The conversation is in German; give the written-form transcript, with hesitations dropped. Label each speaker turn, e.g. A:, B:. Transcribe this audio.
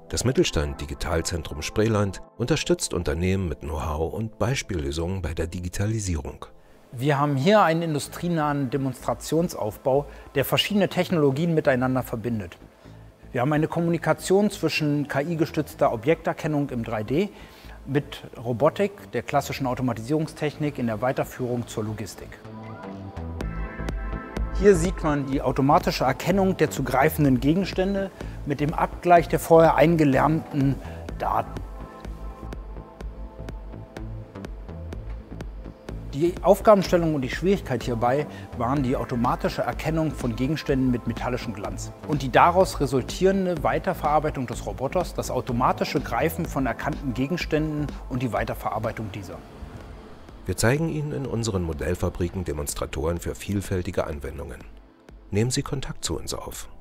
A: Das Mittelstand Digitalzentrum Spreeland unterstützt Unternehmen mit Know-how und Beispiellösungen bei der Digitalisierung.
B: Wir haben hier einen industrienahen Demonstrationsaufbau, der verschiedene Technologien miteinander verbindet. Wir haben eine Kommunikation zwischen KI-gestützter Objekterkennung im 3D mit Robotik, der klassischen Automatisierungstechnik in der Weiterführung zur Logistik. Hier sieht man die automatische Erkennung der zu greifenden Gegenstände mit dem Abgleich der vorher eingelernten Daten. Die Aufgabenstellung und die Schwierigkeit hierbei waren die automatische Erkennung von Gegenständen mit metallischem Glanz und die daraus resultierende Weiterverarbeitung des Roboters, das automatische Greifen von erkannten Gegenständen und die Weiterverarbeitung dieser.
A: Wir zeigen Ihnen in unseren Modellfabriken Demonstratoren für vielfältige Anwendungen. Nehmen Sie Kontakt zu uns auf.